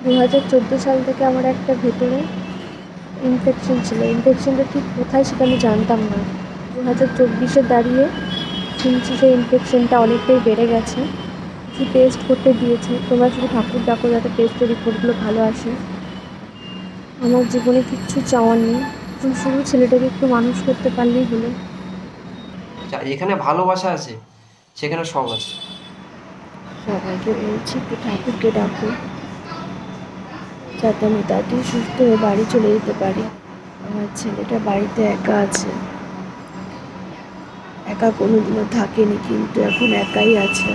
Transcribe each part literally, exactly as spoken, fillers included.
দু হাজার চোদ্দো সাল থেকে আমার একটা ভেতরে ইনফেকশন ছিল। ইনফেকশনটা ঠিক কোথায় সেটা আমি জানতাম না। দু হাজার চব্বিশে দাঁড়িয়ে শুনছি সেই ইনফেকশনটা অনেকটাই বেড়ে গেছে। কিছু টেস্ট করতে দিয়েছে। তোমরা শুধু ঠাকুর ডাকো যাতে টেস্টের রিপোর্টগুলো ভালো আসে। আমার জীবনে কিচ্ছু চাওয়ার নেই, এখন শুধু ছেলেটাকে একটু মানুষ করতে পারলেই হলো। যেখানে ভালোবাসা আছে সেখানে সব আছে। সবাইকে বলছি একটু ঠাকুরকে ডাকো যাতে আমি তাড়াতাড়ি সুস্থ হয়ে বাড়ি চলে যেতে পারি। আমার ছেলেটা বাড়িতে একা আছে, একা কোনোদিনও থাকেনি, কিন্তু এখন একাই আছে।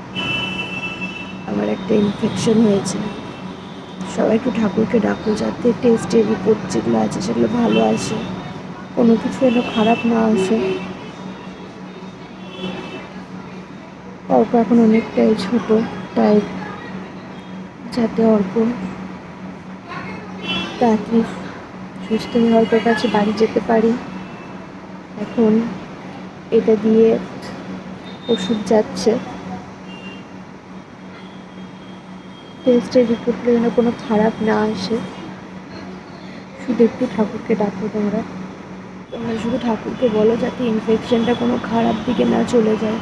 আমার একটা ইনফেকশন হয়েছে। সবাই একটু ঠাকুরকে ডাকো যাতে টেস্টের রিপোর্ট যেগুলো আছে সেগুলো ভালো আসে, কোনো কিছু যেন খারাপ না আসে। অর্ক এখন অনেকটাই ছোট, তাই যাতে অর্ক তাড়াতাড়ি সুস্থ হয়ে অর্কের কাছে বাড়ি যেতে পারি। এখন এটা দিয়ে ওষুধ যাচ্ছে, টেস্টের রিপোর্টগুলো যেন কোনো খারাপ না আসে। শুধু একটু ঠাকুরকে ডাকো তোমরা তোমরা শুধু ঠাকুরকে বলো যাতে ইনফেকশনটা কোনো খারাপ দিকে না চলে যায়,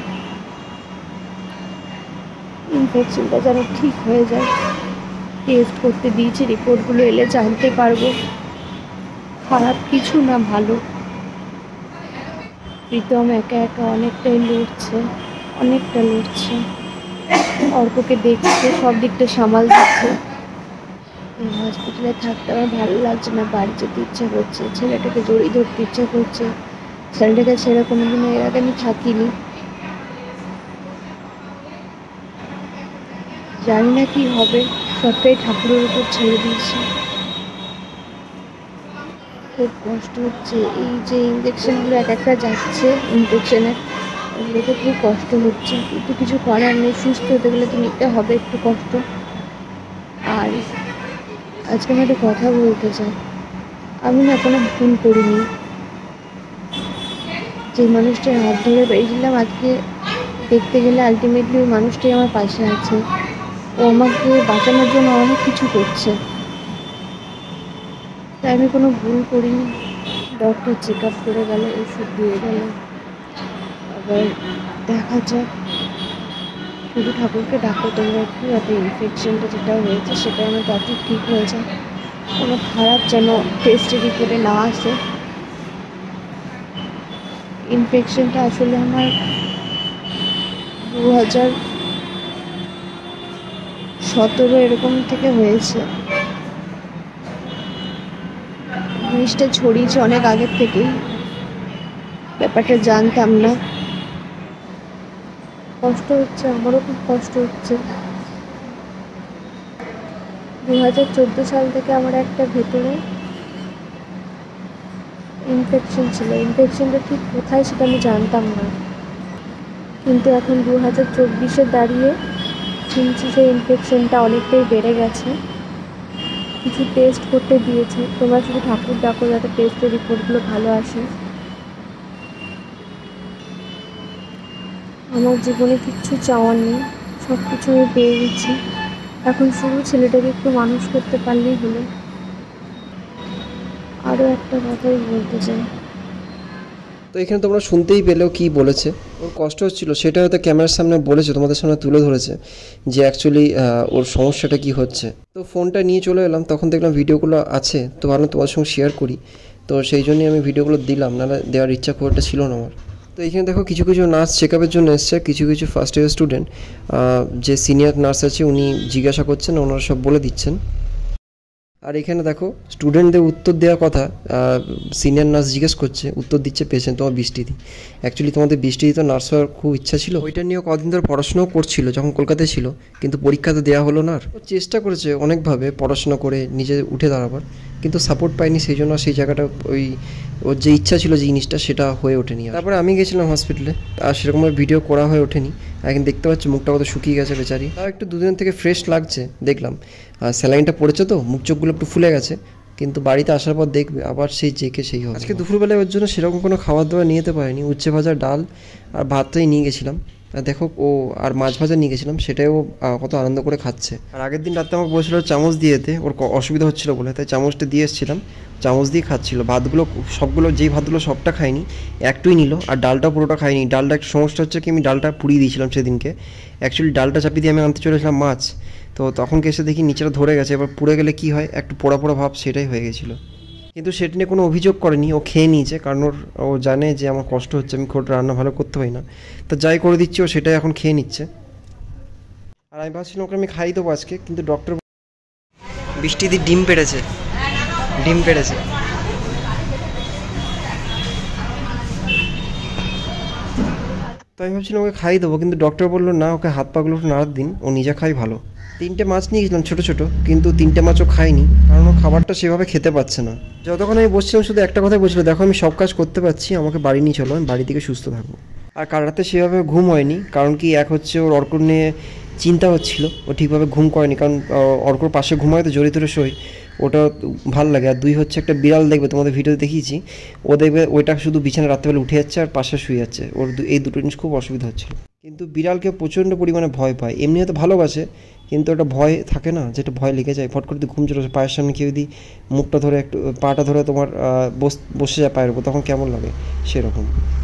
ইনফেকশনটা যেন ঠিক হয়ে যায়। টেস্ট করতে দিয়েছি, রিপোর্টগুলো এলে জানতে পারবো খারাপ কিছু না ভালো। প্রীতম একা একা অনেকটাই লড়ছে, অনেকটা লড়ছে। অর্ককে দেখছে, সব দিকটা সামাল দিচ্ছে। এই হসপিটালে থাকতে আমার ভালো লাগছে না, বাড়ি যেতে ইচ্ছা করছে, ছেলেটাকে জড়িয়ে ধরতে ইচ্ছা করছে। ছেলেটাকে ছেড়ে কোনোদিনও এর আগে আমি থাকিনি। জানি না কি হবে, সবটাই ঠাকুরের উপর ছেড়ে দিয়েছি। খুব কষ্ট হচ্ছে, এই যে ইঞ্জেকশনগুলো এক একটা যাচ্ছে ইনফেকশনের, ওগুলোতে খুব কষ্ট হচ্ছে, কিন্তু কিছু করার নেই। সুস্থ হতে গেলে তো নিতে হবে একটু কষ্ট। আর আজকে আমি একটা কথা বলতে চাই, আমি না কোনো ভুল করিনি। যে মানুষটার হাত ধরে বেরিয়েছিলাম, আজকে দেখতে গেলে আলটিমেটলি ওই মানুষটাই আমার পাশে আছে। ও আমাকে বাঁচানোর জন্য অনেক কিছু করছে, তাই আমি কোনো ভুল করিনি। ডক্টর চেক আপ করে গেল, ওষুধ দিয়ে গেল, আবার দেখা যাক। শুধু ঠাকুরকে ডাকো তোমরা একটু যাতে ইনফেকশনটা যেটা হয়েছে সেটা আমার তাড়াতাড়ি ঠিক হয়ে যায়, কোনো খারাপ যেন টেস্টের রিপোর্টে না আসে। ইনফেকশনটা আসলে আমার দু হাজার সতেরো এরকম থেকে হয়েছে। জিনিসটা ছড়িয়েছে অনেক আগের থেকেই, ব্যাপারটা জানতাম না। কষ্ট হচ্ছে, আমারও খুব কষ্ট হচ্ছে। দু হাজার চোদ্দো সাল থেকে আমার একটা ভেতরে ইনফেকশন ছিল। ইনফেকশনটা ঠিক কোথায় সেটা আমি জানতাম না, কিন্তু এখন দু হাজার চব্বিশে দাঁড়িয়ে শুনছি সেই ইনফেকশনটা অনেকটাই বেড়ে গেছে। কিছু টেস্ট করতে দিয়েছে। তোমরা শুধু ঠাকুর ডাকো যাতে টেস্টের রিপোর্টগুলো ভালো আসে। আমার জীবনে কিচ্ছু চাওয়ার নেই, সব কিছু আমি পেয়ে গেছি। এখন শুধু ছেলেটাকে একটু মানুষ করতে পারলেই হলো। আরও একটা কথাই বলতে চাই, তো এখানে তোমরা শুনতেই পেলেও কি বলেছে। ওর কষ্ট হচ্ছিল সেটা হয়তো ক্যামেরার সামনে বলেছে, তোমাদের সামনে তুলে ধরেছে যে অ্যাকচুয়ালি ওর সমস্যাটা কি হচ্ছে। তো ফোনটা নিয়ে চলে এলাম, তখন দেখলাম ভিডিওগুলো আছে, তো ভাবলাম তোমাদের সঙ্গে শেয়ার করি। তো সেই জন্যই আমি ভিডিওগুলো দিলাম, নাহলে দেওয়ার ইচ্ছা খুব একটা ছিল না আমার। তো এখানে দেখো কিছু কিছু নার্স চেক আপের জন্য এসছে, কিছু কিছু ফার্স্ট ইয়ার স্টুডেন্ট যে সিনিয়র নার্স আছে উনি জিজ্ঞাসা করছেন, ওনারা সব বলে দিচ্ছেন। আর এখানে দেখো স্টুডেন্টদের উত্তর দেওয়ার কথা সিনিয়র নার্স জিজ্ঞেস করছে, উত্তর দিচ্ছে পেশেন্ট তোমার বৃষ্টিদি। অ্যাকচুয়ালি তোমাদের বৃষ্টিদি তো নার্স হওয়ার খুব ইচ্ছা ছিল, ওইটা নিয়েও কদিন ধরে পড়াশোনাও করছিল যখন কলকাতায় ছিল, কিন্তু পরীক্ষা তো দেওয়া হলো না। আর ও চেষ্টা করেছে অনেকভাবে পড়াশোনা করে নিজে উঠে দাঁড়াবার, কিন্তু সাপোর্ট পাইনি, সেই জন্য সেই জায়গাটা ওই ওর যে ইচ্ছা ছিল যে জিনিসটা সেটা হয়ে ওঠেনি। তারপরে আমি গেছিলাম হসপিটালে, আর সেরকমভাবে ভিডিও করা হয়ে ওঠেনি। এখন দেখতে পাচ্ছি মুখটা কত শুকিয়ে গেছে বেচারি, তাও একটু দুদিন থেকে ফ্রেশ লাগছে দেখলাম। আর স্যালাইনটা পড়েছে তো মুখ চোখগুলো একটু ফুলে গেছে, কিন্তু বাড়িতে আসার পর দেখবে আবার সেই জেকে সেই হবে। আজকে দুপুরবেলায় ওর জন্য সেরকম কোনো খাবার দাবার নিয়ে যেতে পারিনি, উচ্ছে ভাজা, ডাল আর ভাতটাই নিয়ে গেছিলাম। আর দেখো ও আর মাছ ভাজা নিয়ে গেছিলাম, সেটাও আহ, কত আনন্দ করে খাচ্ছে। আর আগের দিন রাতে আমাকে বলছিল চামচ দিয়েতে, ওর ক- অসুবিধা হচ্ছিলো বলে, তাই চামচটা দিয়ে এসেছিলাম, চামচ দিয়ে খাচ্ছিল। ভাতগুলো সবগুলো, যেই ভাতগুলো সবটা খাইনি, একটুই নিল। আর ডালটা পুরোটা খাইনি। ডালটা একটু সমস্যা হচ্ছে কি, আমি ডালটা পুড়িয়ে দিয়েছিলাম সেদিনকে। অ্যাকচুয়ালি ডালটা চাপিয়ে দিয়ে আমি আনতে চলেছিলাম মাছ, তো তখন এসে দেখি নিচেটা ধরে গেছে। এবার পুড়ে গেলে কি হয়, একটু পোড়া পোড়া ভাব, সেটাই হয়ে গেছিলো। কিন্তু সেটা নিয়ে কোনো অভিযোগ করেনি, ও খেয়ে নিয়েছে, কারণ ওর ও জানে যে আমার কষ্ট হচ্ছে, আমি খুব রান্না ভালো করতে পারি না। তো যাই করে দিচ্ছি ও সেটাই এখন খেয়ে নিচ্ছে। আর আমি ভাবছিলাম ওকে আমি খাই দেবো আজকে, কিন্তু ডক্টর বৃষ্টিদি ডিম পেড়েছে, ডিম পেড়েছে। তো আমি ভাবছিলাম ওকে খাই দেবো, কিন্তু ডক্টর বললো না, ওকে হাত পাগুলো একটু নাড়ার দিন, ও নিজে খাই ভালো। তিনটে মাছ নিয়ে গেছিলাম ছোটো ছোটো, কিন্তু তিনটে মাছও খাইনি, কারণ ও খাবারটা সেভাবে খেতে পারছে না। যতক্ষণ আমি বসছিলাম শুধু একটা কথাই বলছিল, দেখো আমি সব কাজ করতে পারছি, আমাকে বাড়ি নিয়ে চলো, আমি বাড়ি থেকে সুস্থ থাকবো। আর কাল রাতে সেভাবে ঘুম হয়নি, কারণ কি, এক হচ্ছে ওর অর্ক নিয়ে চিন্তা হচ্ছিল, ও ঠিকভাবে ঘুম করেনি, কারণ আহ, অর্কর পাশে ঘুমায় তো জড়িত ধরে শোয়, ওটা ভাল লাগে। আর দুই হচ্ছে একটা বিড়াল দেখবে, তোমাদের ভিডিওতে দেখিয়েছি, ও দেখবে ওইটা শুধু বিছানা রাত্রেবেলা উঠে যাচ্ছে আর পাশে শুয়ে যাচ্ছে, ওর দু- এই দুটো জিনিস খুব অসুবিধা হচ্ছিল। কিন্তু বিড়ালকে প্রচণ্ড পরিমাণে ভয় পায়, এমনি হয়তো ভালোবাসে, কিন্তু ওটা ভয় থাকে না, যেটা ভয় লেগে যায়, ফট করে ঘুম চলে আসে, পায়ের সামনে কেউ যদি মুখটা ধরে একটু পাটা ধরে তোমার আহ, বস- বসে যায় পায়ের উপর, তখন কেমন লাগে সেরকম।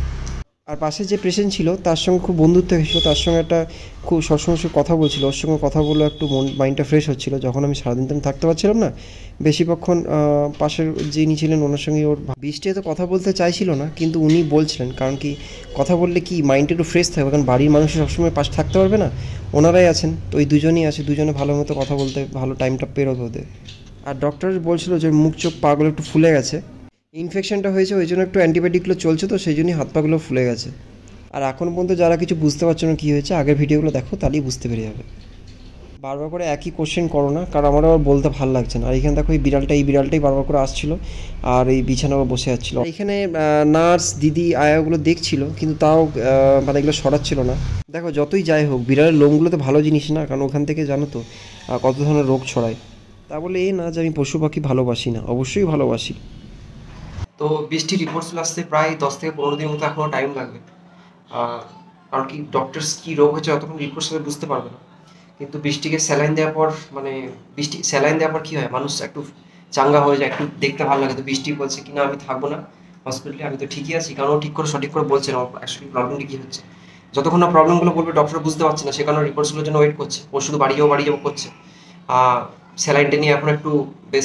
আর পাশে যে পেশেন্ট ছিল তার সঙ্গে খুব বন্ধুত্ব হয়েছিল, তার সঙ্গে একটা খুব সবসময় সে কথা বলছিল, ওর সঙ্গে কথা বলে একটু মন মাইন্ডটা ফ্রেশ হচ্ছিলো, যখন আমি সারাদিন তো আমি থাকতে পারছিলাম না বেশিক্ষণ। পাশের যিনি ছিলেন ওনার সঙ্গে ওর বৃষ্টি তো কথা বলতে চাইছিল না, কিন্তু উনি বলছিলেন, কারণ কি, কথা বললে কি মাইন্ডটা একটু ফ্রেশ থাকবে, কারণ বাড়ির মানুষ সবসময় পাশে থাকতে পারবে না, ওনারাই আছেন, তো ওই দুজনেই আছে, দুজনে ভালো মতো কথা বলতে ভালো টাইমটা পেরোবে ওদের। আর ডক্টর বলছিল যে মুখ চোখ পাগুলো একটু ফুলে গেছে, ইনফেকশনটা হয়েছে, ওই জন্য একটু অ্যান্টিবায়োটিকগুলো চলছে, তো সেই জন্যই হাত পাগুলো ফুলে গেছে। আর এখন পর্যন্ত যারা কিছু বুঝতে পারছো না কী হয়েছে, আগের ভিডিওগুলো দেখো, তাহলেই বুঝতে পেরে যাবে। বারবার করে একই কোশ্চেন করো না, কারণ আমারও আর বলতে ভালো লাগছে না। আর এখানে দেখো এই বিড়ালটা এই বিড়ালটাই বারবার করে আসছিলো, আর এই বিছানা বসে যাচ্ছিলো। এখানে নার্স দিদি আয়াগুলো দেখছিল, কিন্তু তাও আহ, মানে এগুলো সরাচ্ছিল না। দেখো যতই যাই হোক, বিড়ালের লোমগুলো তো ভালো জিনিস না, কারণ ওখান থেকে জানো তো আহ, কত ধরনের রোগ ছড়ায়। তা বলে এই না যে আমি পশু পাখি ভালোবাসি না, অবশ্যই ভালোবাসি। তো বৃষ্টি রিপোর্টস আসতে প্রায় দশ থেকে পনেরো দিনের মতো এখনও টাইম লাগবে। আহ, কারণ কি, ডক্টরস কী রোগ হচ্ছে অতক্ষণ রিপোর্টস বুঝতে পারবে না। কিন্তু বৃষ্টিকে স্যালাইন দেওয়ার পর, মানে বৃষ্টি স্যালাইন দেওয়ার পর কী হয়, মানুষ একটু চাঙ্গা হয়ে যায়, একটু দেখতে ভালো লাগে। তো বৃষ্টি বলছে কি না আমি থাকবো না হসপিটালে, আমি তো ঠিকই আছি, কারণ ও ঠিক করে সঠিক করে বলছে না অ্যাকচুয়ালি প্রবলেমটা কী হচ্ছে। যতক্ষণ না প্রবলেমগুলো বলবে ডক্টর বুঝতে পারছে না, সে কারণে রিপোর্টসগুলোর জন্য ওয়েট করছে, ও শুধু বাড়ি যাবো বাড়ি যাবো করছে। স্যালাইনটা নিয়ে এখন একটু বেশ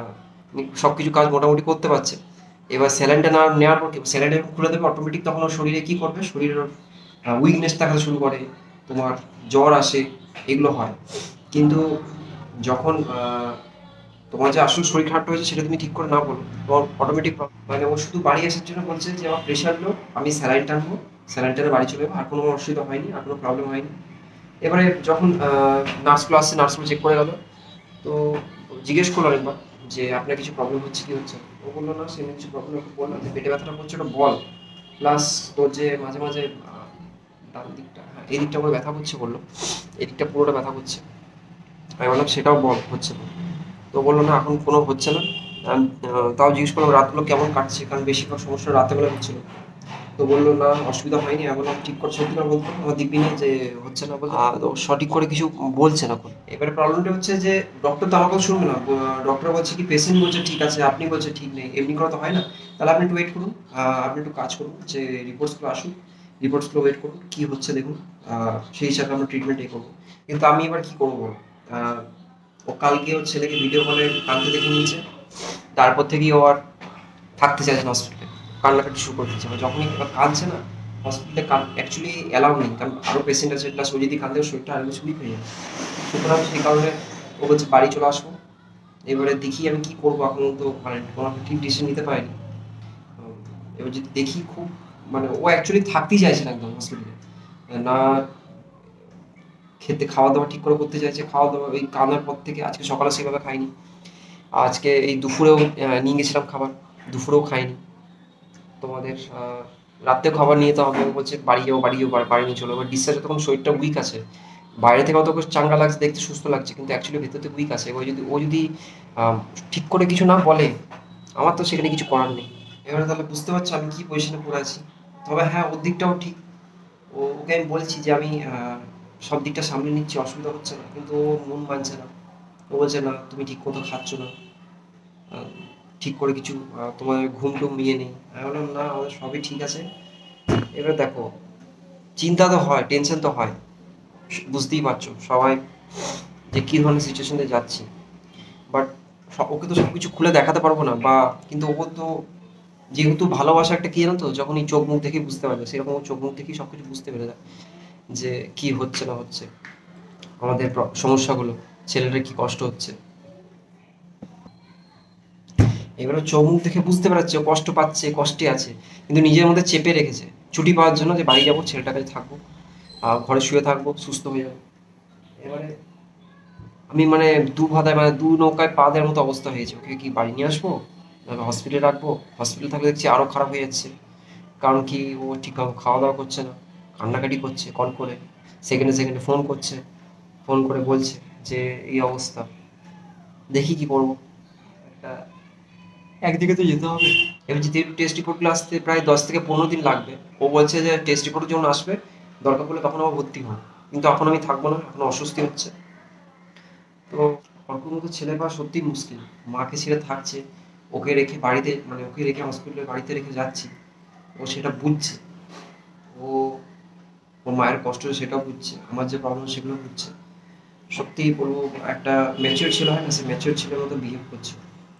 সব কিছু কাজ মোটামুটি করতে পারছে। এবার স্যালাইনটা না নেওয়ার পর স্যালাইনটা খুলে দেবে অটোমেটিক, তখন ওর শরীরে কী করবে, শরীরের উইকনেস দেখাতে শুরু করে, তোমার জ্বর আসে, এগুলো হয়। কিন্তু যখন আহ, তোমার যে আসল শরীর খারাপটা হয়েছে সেটা তুমি ঠিক করে না বলো, তোমার অটোমেটিক, মানে ও শুধু বাড়ি আসার জন্য বলছে যে আমার প্রেশার লো, আমি স্যালাইন টানবো, স্যালাইন টানে বাড়ি চলে যাবো, আর কোনো অসুবিধা হয়নি, আর কোনো প্রবলেম হয়নি। এবারে যখন নার্সগুলো আসছে, নার্সগুলো চেক করে গেল, তো জিজ্ঞেস করলো একবার যে আপনার কিছু প্রবলেম হচ্ছে কি হচ্ছে। ও বললো না, সেমনি কিছু প্রবলেম, ওকে বললাম যে পেটে ব্যথাটা করছে ওটা বল, প্লাস তোর যে মাঝে মাঝে আহ, ডান দিকটা, হ্যাঁ এই দিকটা করে ব্যথা করছে বললো, এই দিকটা পুরোটা ব্যথা করছে। আমি বললাম সেটাও বল হচ্ছে না। তো বললো না এখন কোনো হচ্ছে না। আমি, আহ, তাও জিজ্ঞেস করলাম রাতগুলো কেমন কাটছে, কারণ বেশিরভাগ সমস্যা রাতেবেলা হচ্ছিল। তো বললো না অসুবিধা হয়নি। আমি বললাম ঠিক করে সত্যি করে বলতো আমার দিব্যি নিয়ে যে হচ্ছে না বলতে, আহ, তো সঠিক করে কিছু বলছে না এখন। এবারে প্রবলেমটা হচ্ছে যে ডক্টর তো আমার কথা শুনবে না, ডক্টর বলছে কি পেশেন্ট বলছে ঠিক আছে, আপনি বলছে ঠিক নেই, এমনি করে তো হয় না। তাহলে আপনি একটু ওয়েট করুন, আহ, আপনি একটু কাজ করুন, যে রিপোর্টসগুলো আসুন, রিপোর্টসগুলো ওয়েট করুন কী হচ্ছে দেখুন, আহ, সেই হিসাবে আমরা ট্রিটমেন্ট এ করবো। কিন্তু আমি এবার কী করবো বলো, আহ, ও কালকে ওর ছেলেকে ভিডিও কলে কাঁদতে দেখে নিয়েছে, তারপর থেকেই ও আর থাকতে চাইছে না হসপিটালে, কান্নাকাটি শুরু করে দিচ্ছে। যখনই এবার কাঁদছে না, হসপিটালে কান অ্যাকচুয়ালি অ্যালাউ নেই, কারণ আরও পেশেন্ট আছে, প্লাস ও যদি কাঁদে ওর শরীরটা আরও বেশি উইক হয়ে যাবে। সুতরাং সেই কারণে ও বলছে বাড়ি চলে আসবো। এবারে দেখি আমি কী করবো, এখন তো মানে কোনো ঠিক ডিসিশন নিতে পারিনি। উম, এবার যদি দেখি খুব, মানে ও অ্যাকচুয়ালি থাকতেই চাইছে না একদম হসপিটালে, না খেতে খাওয়া দাওয়া ঠিক করে করতে চাইছে, খাওয়া দাওয়া ওই কান্নার পর থেকে আজকে সকালে সেভাবে খাইনি, আজকে এই দুপুরেও আহ, নিয়ে গেছিলাম খাবার, দুপুরেও খাইনি। তোমাদের আহ, রাত্রে খাবার নিয়ে তো হবে, ও বলছে বাড়ি যাবো বাড়ি যাবো, বাড়ি নিয়ে চলো। এবার ডিসচার্জে তখন শরীরটা উইক আছে, বাইরে থেকে অত চাঙ্গা লাগছে, দেখতে সুস্থ লাগছে, কিন্তু অ্যাকচুয়ালি ভেতর থেকে উইক আছে। এবার যদি ও যদি আহ, ঠিক করে কিছু না বলে, আমার তো সেখানে কিছু করার নেই। এবারে তাহলে বুঝতে পারছো আমি কি পজিশনে পড়ে আছি। তবে হ্যাঁ ওর দিকটাও ঠিক, ও ওকে আমি বলছি যে আমি আহ, সব দিকটা সামলে নিচ্ছি, অসুবিধা হচ্ছে না, কিন্তু ও মন মানছে না। ও বলছে না তুমি ঠিক মতো খাচ্ছ না, আহ, ঠিক করে কিছু আহ, তোমার ঘুম টুম নিয়ে নেই। আমি বললাম না, আমাদের সবই ঠিক আছে। এবার দেখো, চিন্তা তো হয়, টেনশন তো হয়, বুঝতেই পারছো সবাই যে কী ধরনের সিচুয়েশনে যাচ্ছি। বাট ওকে তো সব কিছু খুলে দেখাতে পারবো না, বা কিন্তু ও তো যেহেতু ভালোবাসা একটা কি জানো তো, যখন এই চোখ মুখ দেখেই বুঝতে পারবে, সেরকম ও চোখ মুখ দেখেই সব কিছু বুঝতে পেরে যায় যে কি হচ্ছে না হচ্ছে, আমাদের প্র- সমস্যাগুলো, ছেলেটার কি কষ্ট হচ্ছে। এবারে চোখ মুখ দেখে বুঝতে পারছে ও কষ্ট পাচ্ছে, কষ্টে আছে, কিন্তু নিজের মধ্যে চেপে রেখেছে ছুটি পাওয়ার জন্য, যে বাড়ি যাবো, ছেলেটার কাছে থাকবো, আর ঘরে শুয়ে থাকবো, সুস্থ হয়ে যাবে। এবারে আমি মানে দু ভাতায় মানে দু নৌকায় পা দেওয়ার মতো অবস্থা হয়েছে। ওকে কি বাড়ি নিয়ে আসবো, নাহলে হসপিটালে রাখবো? হসপিটাল থাকলে দেখছি আরো খারাপ হয়ে যাচ্ছে। কারণ কি, ও ঠিক খাওয়া দাওয়া করছে না, কান্নাকাটি করছে কল করে, সেকেন্ডে সেকেন্ডে ফোন করছে, ফোন করে বলছে যে এই অবস্থা। দেখি কি করবো, একটা একদিকে তো যেতে হবে। এবার যদি টেস্ট রিপোর্টগুলো আসতে প্রায় দশ থেকে পনেরো দিন লাগবে। ও বলছে যে টেস্ট রিপোর্ট যখন আসবে দরকার পড়লে তখন আবার ভর্তি হবো, কিন্তু এখন আমি থাকবো না, এখন অস্বস্তি হচ্ছে। তো ওরকম মতো ছেলে পাওয়া সত্যিই মুশকিল। মাকে ছেড়ে থাকছে, ওকে রেখে বাড়িতে মানে ওকে রেখে হসপিটালে বাড়িতে রেখে যাচ্ছি, ও সেটা বুঝছে। ও ওর মায়ের কষ্ট সেটাও বুঝছে, আমার যে প্রবলেম সেগুলো বুঝছে। সত্যিই বলবো, একটা ম্যাচিওর ছেলে হয় না, সে ম্যাচিওর ছেলের মতো বিহেভ করছে।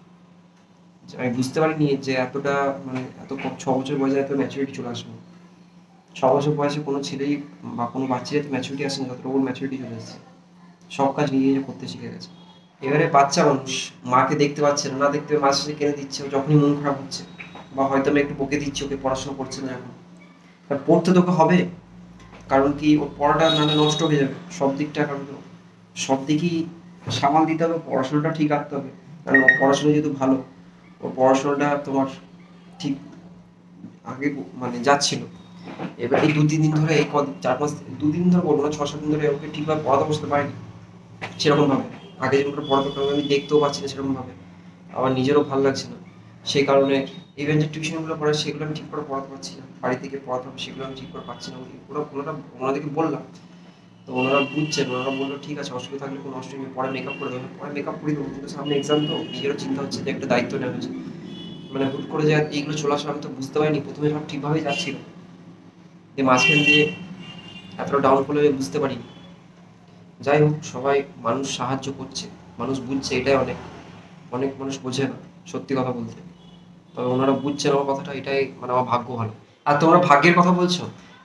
যে আমি বুঝতে পারিনি যে এতটা মানে এত কম ছ বছর বয়সে এত ম্যাচুরিটি চলে আসবে। ছ বছর বয়সে কোনো ছেলেই বা কোনো বাচ্চারই এত ম্যাচুরিটি আসে না, যতটা ওর ম্যাচুরিটি চলে এসেছে। সব কাজ নিজে নিজে করতে শিখে গেছে। এবারে বাচ্চা মানুষ, মাকে দেখতে পাচ্ছে না, না দেখতে পেয়ে মাঝে সাঝে কেঁদে দিচ্ছে, ও যখনই মন খারাপ হচ্ছে, বা হয়তো আমি একটু বকে দিচ্ছি ওকে, পড়াশোনা করছে না এখন। তা পড়তে তোকে হবে, কারণ কি ওর পড়াটা নাহলে নষ্ট হয়ে যাবে সব দিকটা। কারণ তো সব দিকই সামাল দিতে হবে, পড়াশোনাটা ঠিক রাখতে হবে। কারণ ওর পড়াশোনা যেহেতু ভালো, ওর পড়াশোনাটা তোমার ঠিক আগে মানে যাচ্ছিল। এবার এই দু তিন দিন ধরে, এই কদিন চার পাঁচ দু দিন ধরে বলবো না, ছ সাত দিন ধরে ওকে ঠিকভাবে পড়াতে বসতে পারিনি সেরকম ভাবে। আগে যেমন করে পড়াতে পারতাম, আমি দেখতেও পাচ্ছি না সেরকম ভাবে, আমার নিজেরও ভালো লাগছে না। সেই কারণে ইভেন যে টিউশনগুলো পড়ায় সেগুলো আমি ঠিক করে পড়াতে পারছি না, বাড়ি থেকে পড়াতে হবে সেগুলো আমি ঠিক করে পাচ্ছি না। ওই- ওরা ওনারা ওনাদেরকে বললাম, তো ওনারা বুঝছেন, ওনারা বললো ঠিক আছে, অসুবিধা থাকলে কোনো অসুবিধা নেই, পরে মেকআপ করে দেবেন, পরে মেকআপ করে দেবো, কিন্তু সামনে এক্সাম, তো নিজেরও চিন্তা হচ্ছে যে একটা দায়িত্ব নেওয়া হয়েছে। মানে হুট করে যে এইগুলো চলে আসলে আমি তো বুঝতে পারিনি, প্রথমে সব ঠিকভাবেই যাচ্ছিল, যে মাঝখান দিয়ে এতটা ডাউনফল হয়ে বুঝতে পারিনি। যাই হোক, সবাই মানুষ সাহায্য করছে, মানুষ বুঝছে, এটাই অনেক। অনেক মানুষ বোঝে না সত্যি কথা বলতে, তবে ওনারা বুঝছেন আমার কথাটা, এটাই মানে আমার ভাগ্য ভালো। আর তোমরা ভাগ্যের কথা বলছো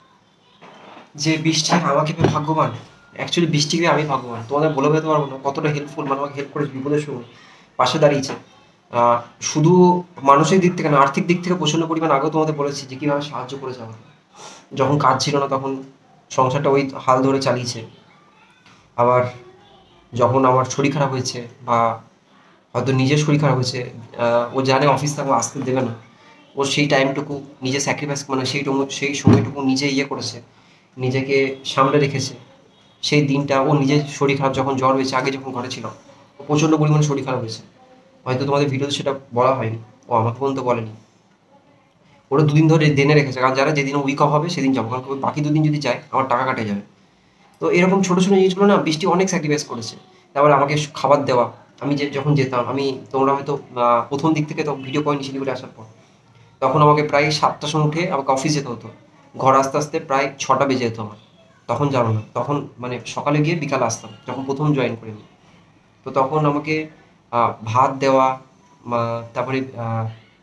যে বৃষ্টি আমাকে পেয়ে ভাগ্যবান, অ্যাকচুয়ালি বৃষ্টি পেয়ে আমি ভাগ্যবান। তোমাদের বলে বোঝাতে পারবো না কতটা হেল্পফুল, মানে আমাকে হেল্প করেছে বিপদের সময়, পাশে দাঁড়িয়েছে। আহ, শুধু মানসিক দিক থেকে না, আর্থিক দিক থেকে প্রচন্ড পরিমাণ। আগেও তোমাদের বলেছি যে কীভাবে সাহায্য করেছে আমাকে, যখন কাজ ছিল না তখন সংসারটা ওই হাল ধরে চালিয়েছে। আবার যখন আমার শরীর খারাপ হয়েছে, বা হয়তো নিজের শরীর খারাপ হয়েছে, আহ, ও জানে অফিস থাকবে, আসতে দেবে না, ও সেই টাইমটুকু নিজে স্যাক্রিফাইস, মানে সেই টুকু- সেই সময়টুকু নিজে ইয়ে করেছে, নিজেকে সামলে রেখেছে। সেই দিনটা ও নিজের শরীর খারাপ যখন জ্বর হয়েছে, আগে যখন ঘরে ছিল, ও প্রচণ্ড পরিমাণে শরীর খারাপ হয়েছে, হয়তো তোমাদের ভিডিওতে সেটা বলা হয়নি, ও আমাকে পর্যন্ত বলেনি। ওরা দুদিন ধরে জেনে রেখেছে, কারণ যারা যেদিন উইক অফ হবে সেদিন যাবো, কারণ কি ওই বাকি দুদিন যদি যায় আমার টাকা কাটে যাবে। তো এরকম ছোটো ছোটো জিনিসগুলো না বৃষ্টি অনেক স্যাক্রিফাইস করেছে। তারপরে আমাকে খাবার দেওয়া, আমি যে যখন যেতাম, আমি তোমরা হয়তো আহ, প্রথম দিক থেকে তো ভিডিও করেনি শিলিগুড়ি আসার পর, তখন আমাকে প্রায় সাতটার সময় উঠে আমাকে অফিস যেতে হতো, ঘর আসতে আসতে প্রায় ছটা বেজে যেত আমার। তখন জানো না, তখন মানে সকালে গিয়ে বিকালে আসতাম যখন প্রথম জয়েন করিনি। তো তখন আমাকে আহ, ভাত দেওয়া, মা তারপরে আহ,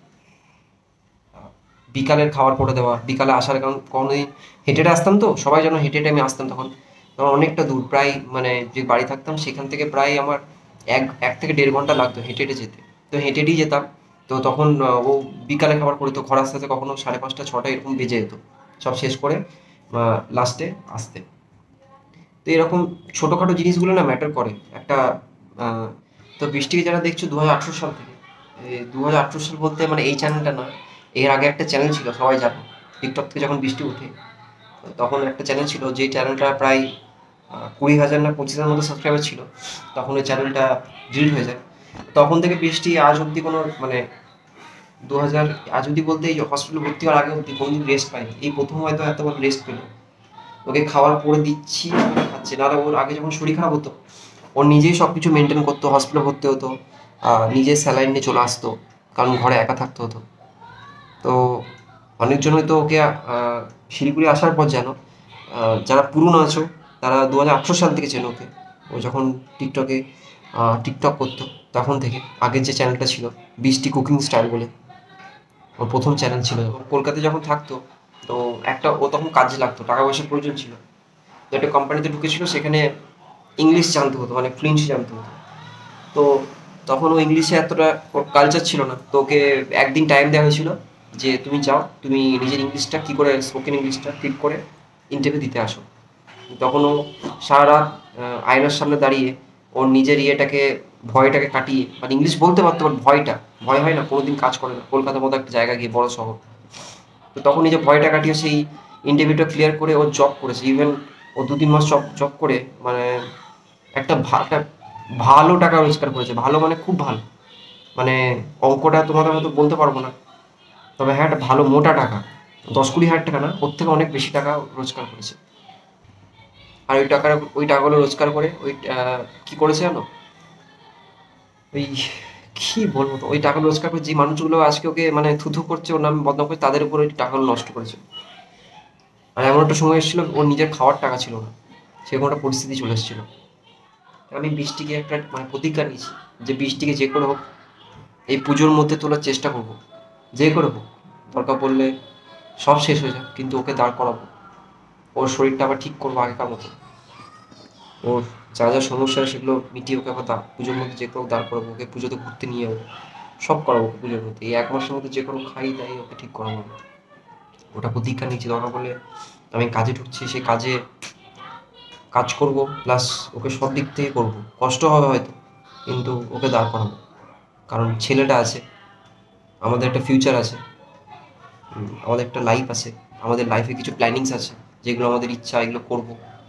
বিকালের খাবার করে দেওয়া, বিকালে আসার কারণ কোনোদিন হেঁটে হেঁটে আসতাম, তো সবাই যেন হেঁটে হেঁটে আমি আসতাম তখন, তখন অনেকটা দূর, প্রায় মানে যে বাড়ি থাকতাম সেখান থেকে প্রায় আমার এক এক থেকে দেড় ঘন্টা লাগতো হেঁটে হেঁটে যেতে। তো হেঁটে হেঁটেই যেতাম। তো তখন আহ, ও বিকালে খাবার করে, তো ঘর আস্তে আস্তে কখনো সাড়ে পাঁচটা ছটা এরকম বেজে যেত সব শেষ করে লাস্টে আসতে। তো এরকম ছোটোখাটো জিনিসগুলো না ম্যাটার করে একটা। আহ, তো বৃষ্টিকে যারা দেখছো দু হাজার আঠেরো সাল থেকে, দু হাজার আঠেরো সাল বলতে মানে এই চ্যানেলটা না, এর আগে একটা চ্যানেল ছিল সবাই জানো, টিকটক থেকে যখন বৃষ্টি উঠে, তখন একটা চ্যানেল ছিল, যে চ্যানেলটা প্রায় আহ, কুড়ি হাজার না পঁচিশ হাজার মতো সাবস্ক্রাইবার ছিল। তখন ওই চ্যানেলটা ডিলিট হয়ে যায়। তখন থেকে বৃষ্টি আজ অবধি কোনো মানে দু হাজার আজ অবধি বলতে এই হসপিটালে ভর্তি হওয়ার আগে অবধি কোনোদিন রেস্ট পাইনি, এই প্রথম হয়তো এত বড় রেস্ট পেলো। ওকে খাবার করে দিচ্ছি, ওকে খাচ্ছে। নাহলে ওর আগে যখন শরীর খারাপ হতো, ওর নিজেই সব কিছু মেনটেন করতো, হসপিটালে ভর্তি হতো, নিজে স্যালাইন নিয়ে চলে আসতো, কারণ ঘরে একা থাকতে হতো। তো অনেকজনই তো ওকে শিলিগুড়ি আসার পর যেন, যারা পুরনো আছো তারা দু হাজার আঠেরো সাল থেকে চেনো ওকে। ও যখন টিকটকে টিকটক করতো তখন থেকে, আগের যে চ্যানেলটা ছিল বৃষ্টি কুকিং স্টাইল বলে, ওর প্রথম চ্যানেল ছিল। কলকাতায় যখন থাকতো, তো একটা ও তখন কাজে লাগতো, টাকা পয়সার প্রয়োজন ছিল, তো একটা কোম্পানিতে ঢুকেছিল, সেখানে ইংলিশ জানতে হতো, মানে ফ্লুয়েন্সি জানতে হতো। তো তখন ও ইংলিশে এতটা কালচার ছিল না, তো ওকে একদিন টাইম দেওয়া হয়েছিল যে তুমি যাও, তুমি নিজের ইংলিশটা কী করে স্পোকেন ইংলিশটা ঠিক করে ইন্টারভিউ দিতে আসো। তখন ও সারা রাত আয়নার সামনে দাঁড়িয়ে ওর নিজের ইয়েটাকে, ভয়টাকে কাটিয়ে, মানে ইংলিশ বলতে পারতো বাট ভয়টা, ভয় হয় না, কোনোদিন কাজ করে না কলকাতার মতো একটা জায়গা গিয়ে, বড় শহর। তো তখন নিজের ভয়টা কাটিয়ে সেই ইন্টারভিউটা ক্লিয়ার করে ও জব করেছে। ইভেন ও দু তিন মাস জব জব করে মানে একটা একটা ভালো টাকা রোজগার করেছে। ভালো মানে খুব ভালো, মানে অঙ্কটা তোমাদের হয়তো বলতে পারবো না, তবে হ্যাঁ একটা ভালো মোটা টাকা, দশ কুড়ি হাজার টাকা না, ওর থেকে অনেক বেশি টাকা রোজগার করেছে। আর ওই টাকা ওই টাকাগুলো রোজগার করে ওই কি করেছে জানো, ওই কি বলবো, তো ওই টাকা রোজগার করে যে মানুষগুলো আজকে ওকে মানে থুথু করছে, ওর নাম বদনাম করছে, তাদের উপর ওই টাকাগুলো নষ্ট করেছে। আর এমন একটা সময় এসেছিল ওর নিজের খাওয়ার টাকা ছিল না, সেরকম একটা পরিস্থিতি চলে এসেছিল। আমি বৃষ্টিকে একটা মানে প্রতিজ্ঞা নিয়েছি যে বৃষ্টিকে যে করে হোক এই পুজোর মধ্যে তোলার চেষ্টা করব, যে করে হোক, দরকার পড়লে সব শেষ হয়ে যাক, কিন্তু ওকে দাঁড় করাবো, ওর শরীরটা আবার ঠিক করবো আগেকার মতো, ওর যা যা সমস্যা সেগুলো মিটিয়ে ওকে আবার পুজোর মধ্যে যে করে দাঁড় করাবো, ওকে পুজোতে ঘুরতে নিয়ে যাবো, সব করাবো ওকে পুজোর মধ্যে। এই এক মাসের মধ্যে যে কোনো খাই দাই ওকে ঠিক করাবো। ওটা প্রতীক্ষা নিচ্ছি, দরকার পড়লে আমি কাজে ঢুকছি, সেই কাজে কাজ করব, প্লাস ওকে সব দিক থেকে করবো, কষ্ট হবে হয়তো, কিন্তু ওকে দাঁড় করাবো। কারণ ছেলেটা আছে, আমাদের একটা ফিউচার আছে, আমাদের একটা লাইফ আছে, আমাদের লাইফে কিছু প্ল্যানিংস আছে, যেগুলো আমাদের ইচ্ছা, এগুলো করব।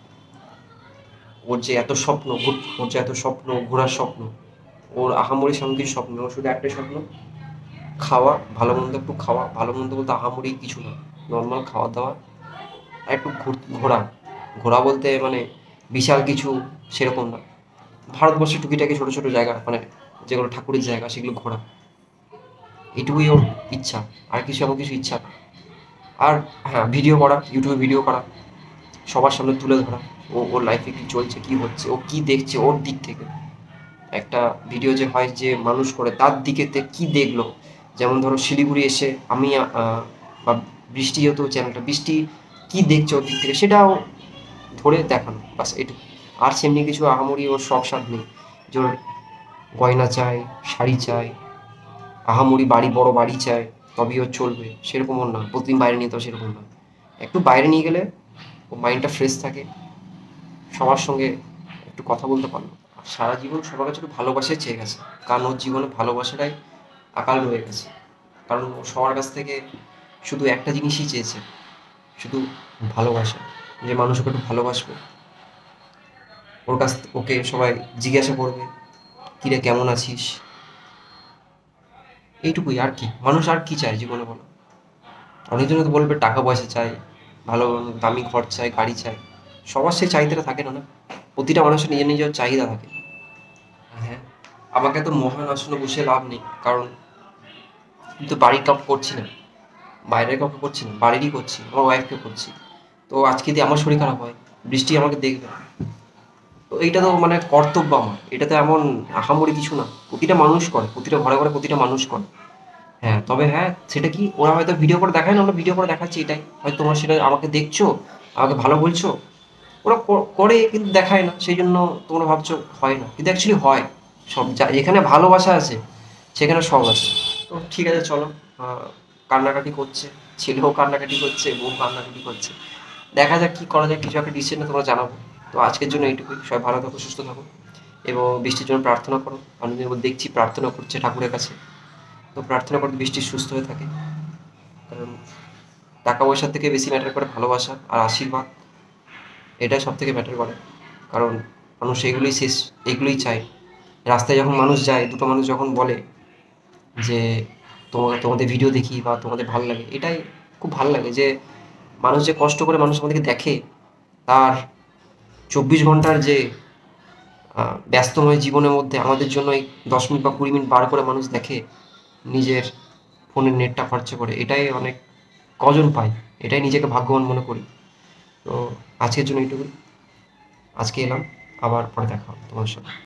ওর যে এত স্বপ্ন, ওর যে এত স্বপ্ন, ঘোরার স্বপ্ন, ওর আহামরি সেমন কিছু স্বপ্ন, ওর শুধু একটাই স্বপ্ন, খাওয়া, ভালো মন্দ একটু খাওয়া, ভালো মন্দ বলতে আহামরি কিছু না, নর্মাল খাওয়া দাওয়া, আর একটু ঘোরা। ঘোরা বলতে মানে বিশাল কিছু সেরকম না, ভারতবর্ষের টুকিটাকি ছোটো ছোটো জায়গা, মানে যেগুলো ঠাকুরের জায়গা সেগুলো ঘোরা, এটুকুই ওর ইচ্ছা, আর কিছু এমন কিছু ইচ্ছা না। আর হ্যাঁ, ভিডিও করা, ইউটিউবে ভিডিও করা, সবার সামনে তুলে ধরা, ও ওর লাইফে কী চলছে, কী হচ্ছে, ও কী দেখছে ওর দিক থেকে। একটা ভিডিও যে হয় যে মানুষ করে তার দিকে কী দেখলো, যেমন ধরো শিলিগুড়ি এসে আমি বা বৃষ্টি, যেহেতু চ্যানেলটা বৃষ্টি কী দেখছে ওর দিক থেকে সেটাও ধরে দেখানো, বাস এটুকু। আর সেমনি কিছু আহামরি ওর শখ সাধ নেই, যে ওর গয়না চাই, শাড়ি চাই, আহামরি বাড়ি, বড় বাড়ি চাই, তবেই ওর চলবে, সেরকম ওর না। প্রতিদিন বাইরে নিয়ে তো সেরকম না, একটু বাইরে নিয়ে গেলে ও মাইন্ডটা ফ্রেশ থাকে, সবার সঙ্গে একটু কথা বলতে পারলো। আর সারা জীবন সবার কাছে একটু ভালোবাসাই চেয়ে গেছে, কারণ ওর জীবনে ভালোবাসাটাই আকাল রয়ে গেছে। কারণ ও সবার কাছ থেকে শুধু একটা জিনিসই চেয়েছে, শুধু ভালোবাসা, যে মানুষ ওকে একটু ভালোবাসবে, ওর কাছ ওকে সবাই জিজ্ঞাসা করবে কিরে কেমন আছিস, এইটুকুই। আর কি মানুষ আর কি চায় জীবনে বলো? অনেকজন তো বলবে টাকা পয়সা চাই, ভালো দামি ঘর চাই, গাড়ি চাই, সবার সেই চাহিদাটা থাকে না না, প্রতিটা মানুষের নিজের নিজের চাহিদা থাকে। হ্যাঁ, আমাকে তো মহান আসনে বসে লাভ নেই, কারণ কিন্তু বাড়ির কাউকে করছি না, বাইরের কাউকে করছি না, বাড়িরই করছি, আমার ওয়াইফকে করছি। তো আজকে যদি আমার শরীর খারাপ হয়, বৃষ্টি আমাকে দেখবে, তো এইটা তো মানে কর্তব্য আমার, এটা তো এমন আহামরি কিছু না, প্রতিটা মানুষ করে, প্রতিটা ঘরে ঘরে প্রতিটা মানুষ করে। হ্যাঁ, তবে হ্যাঁ সেটা কি, ওরা হয়তো ভিডিও করে দেখায় না, আমরা ভিডিও করে দেখাচ্ছি, এটাই হয়তো তোমরা সেটা আমাকে দেখছো, আমাকে ভালো বলছো, ওরা করে কিন্তু দেখায় না, সেই জন্য তোমরা ভাবছো হয় না, কিন্তু অ্যাকচুয়ালি হয়। সব যেখানে ভালোবাসা আছে সেখানে সব আছে। তো ঠিক আছে, চলো, কান্নাকাটি করছে, ছেলেও কান্নাকাটি করছে, বউ কান্নাকাটি করছে, দেখা যাক কী করা যায়, কিছু একটা ডিসিশনে তোমরা জানাবো। তো আজকের জন্য এইটুকুই, সবাই ভালো থাকো, সুস্থ থাকো, এবং বৃষ্টির জন্য প্রার্থনা করো। আমি দেখছি প্রার্থনা করছে ঠাকুরের কাছে, তো প্রার্থনা করতে বৃষ্টি সুস্থ হয়ে থাকে, কারণ টাকা পয়সার থেকে বেশি ম্যাটার করে ভালোবাসা আর আশীর্বাদ, এটাই সব থেকে ম্যাটার করে। কারণ মানুষ এগুলোই শেষ, এগুলোই চায়। রাস্তায় যখন মানুষ যায়, দুটো মানুষ যখন বলে যে তোমাকে, তোমাদের ভিডিও দেখি বা তোমাদের ভালো লাগে, এটাই খুব ভালো লাগে, যে মানুষ যে কষ্ট করে মানুষ আমাদেরকে দেখে, তার চব্বিশ ঘন্টার যে আহ, ব্যস্তময় জীবনের মধ্যে আমাদের জন্য এই দশ মিনিট বা কুড়ি মিনিট বার করে মানুষ দেখে, নিজের ফোনের নেটটা খরচা করে, এটাই অনেক কজন পায়, এটাই নিজেকে ভাগ্যবান মনে করি। তো আজকের জন্য এইটুকুই। আজকে এলাম, আবার পরে দেখা হবে তোমার সাথে।